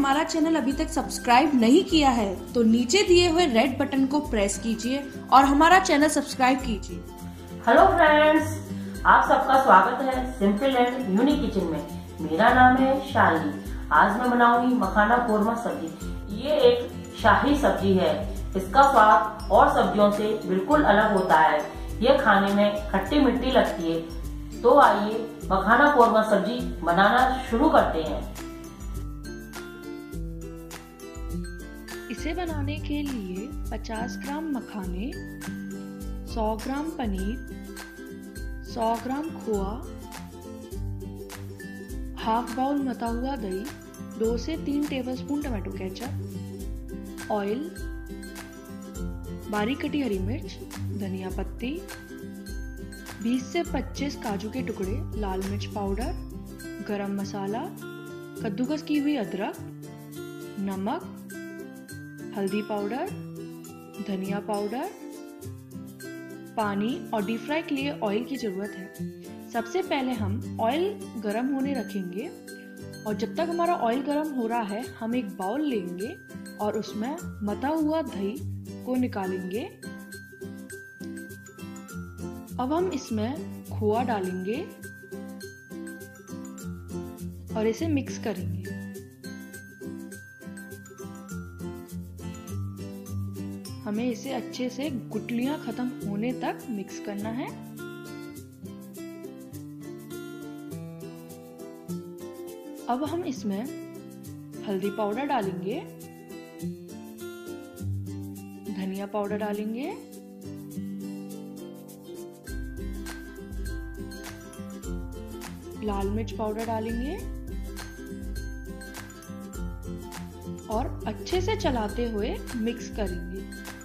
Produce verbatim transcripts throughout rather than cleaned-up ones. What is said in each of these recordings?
हमारा चैनल अभी तक सब्सक्राइब नहीं किया है तो नीचे दिए हुए रेड बटन को प्रेस कीजिए और हमारा चैनल सब्सक्राइब कीजिए। हेलो फ्रेंड्स, आप सबका स्वागत है सिंपल एंड यूनिक किचन में। मेरा नाम है शालिनी। आज मैं बनाऊंगी मखाना कोरमा सब्जी। ये एक शाही सब्जी है। इसका स्वाद और सब्जियों से बिल्कुल अलग होता है। ये खाने में खट्टी मिट्टी लगती है। तो आइए मखाना कोरमा सब्जी बनाना शुरू करते हैं। इसे बनाने के लिए पचास ग्राम मखाने, सौ ग्राम पनीर, सौ ग्राम खोआ, हाफ बाउल मता हुआ दही, दो से तीन टेबलस्पून टमाटो केचप, ऑयल, बारीक कटी हरी मिर्च, धनिया पत्ती, बीस से पच्चीस काजू के टुकड़े, लाल मिर्च पाउडर, गरम मसाला, कद्दूकस की हुई अदरक, नमक, हल्दी पाउडर, धनिया पाउडर, पानी और डीप फ्राई के लिए ऑयल की जरूरत है। सबसे पहले हम ऑयल गरम होने रखेंगे और जब तक हमारा ऑयल गरम हो रहा है हम एक बाउल लेंगे और उसमें मता हुआ दही को निकालेंगे। अब हम इसमें खोआ डालेंगे और इसे मिक्स करेंगे। हमें इसे अच्छे से गुठलियां खत्म होने तक मिक्स करना है। अब हम इसमें हल्दी पाउडर डालेंगे, धनिया पाउडर डालेंगे, लाल मिर्च पाउडर डालेंगे और अच्छे से चलाते हुए मिक्स करेंगे।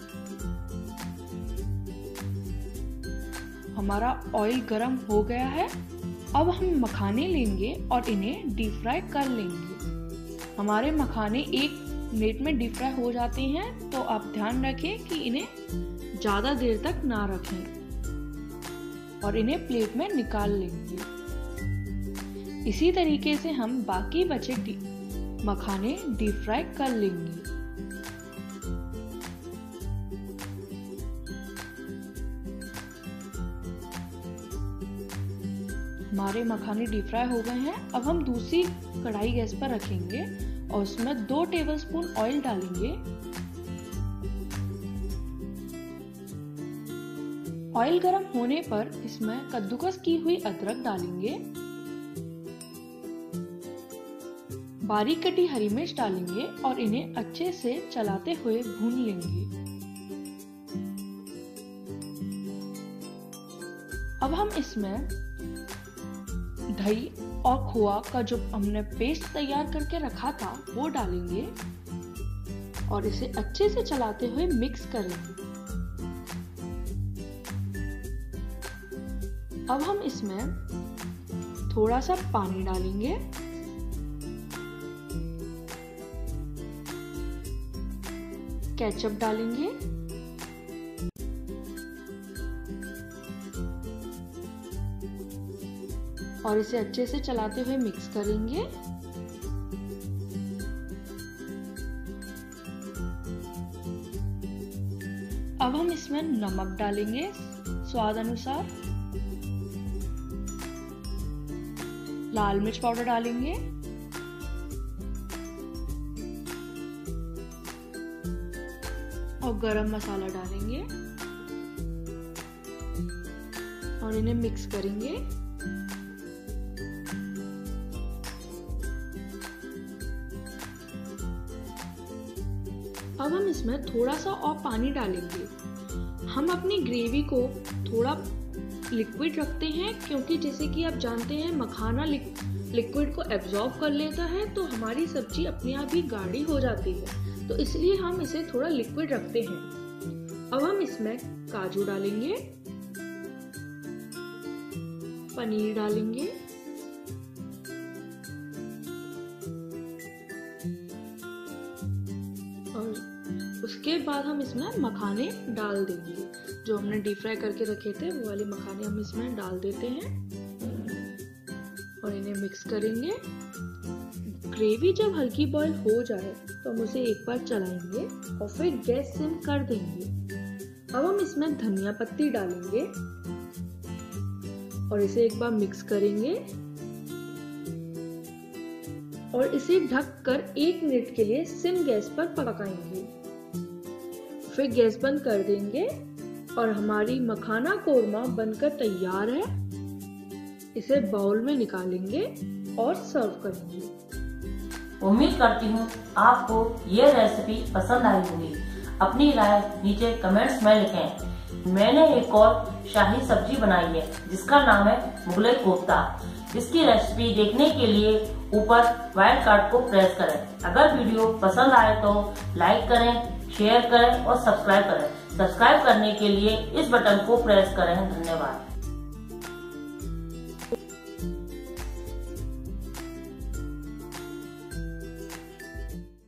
हमारा ऑयल गरम हो गया है। अब हम मखाने लेंगे और इन्हें डीप फ्राई कर लेंगे। हमारे मखाने एक मिनट में डीप फ्राई हो जाते हैं, तो आप ध्यान रखें कि इन्हें ज्यादा देर तक ना रखें और इन्हें प्लेट में निकाल लेंगे। इसी तरीके से हम बाकी बचे मखाने डीप फ्राई कर लेंगे। हमारे मखाने डीप फ्राई हो गए हैं। अब हम दूसरी कढ़ाई गैस पर रखेंगे और उसमें दो टेबलस्पून ऑयल डालेंगे। ऑयल गर्म होने पर इसमें कद्दूकस की हुई अदरक डालेंगे, बारीक कटी हरी मिर्च डालेंगे और इन्हें अच्छे से चलाते हुए भून लेंगे। अब हम इसमें दही और खोआ का जो हमने पेस्ट तैयार करके रखा था वो डालेंगे और इसे अच्छे से चलाते हुए मिक्स करेंगे। अब हम इसमें थोड़ा सा पानी डालेंगे, केचप डालेंगे और इसे अच्छे से चलाते हुए मिक्स करेंगे। अब हम इसमें नमक डालेंगे स्वाद अनुसार, लाल मिर्च पाउडर डालेंगे और गरम मसाला डालेंगे और इन्हें मिक्स करेंगे। अब हम इसमें थोड़ा सा और पानी डालेंगे। हम अपनी ग्रेवी को थोड़ा लिक्विड रखते हैं क्योंकि जैसे कि आप जानते हैं मखाना लिक्विड को एब्जॉर्ब कर लेता है, तो हमारी सब्जी अपने आप ही गाढ़ी हो जाती है, तो इसलिए हम इसे थोड़ा लिक्विड रखते हैं। अब हम इसमें काजू डालेंगे, पनीर डालेंगे और उसके बाद हम इसमें मखाने डाल देंगे। जो हमने डीप फ्राई करके रखे थे वो वाले मखाने हम इसमें डाल देते हैं और इन्हें मिक्स करेंगे। ग्रेवी जब हल्की बॉईल हो जाए तो हम उसे एक बार चलाएंगे और फिर गैस सिम कर देंगे। अब हम इसमें धनिया पत्ती डालेंगे और इसे एक बार मिक्स करेंगे और इसे ढककर एक मिनट के लिए सिम गैस पर पकाएंगे। फिर गैस बंद कर देंगे और हमारी मखाना कोरमा बनकर तैयार है। इसे बाउल में निकालेंगे और सर्व करेंगे। उम्मीद करती हूँ आपको ये रेसिपी पसंद आई होगी। अपनी राय नीचे कमेंट्स में लिखें। मैंने एक और शाही सब्जी बनाई है जिसका नाम है मुगलई कोफ्ता। इसकी रेसिपी देखने के लिए ऊपर वाइट कार्ड को प्रेस करें। अगर वीडियो पसंद आए तो लाइक करें, शेयर करें और सब्सक्राइब करें। सब्सक्राइब करने के लिए इस बटन को प्रेस करें। धन्यवाद।